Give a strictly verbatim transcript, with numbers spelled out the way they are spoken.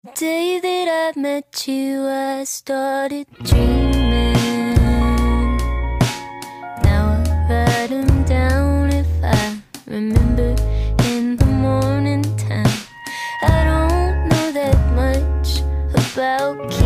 The day that I met you, I started dreaming. Now I write them down if I remember in the morning time. I don't know that much about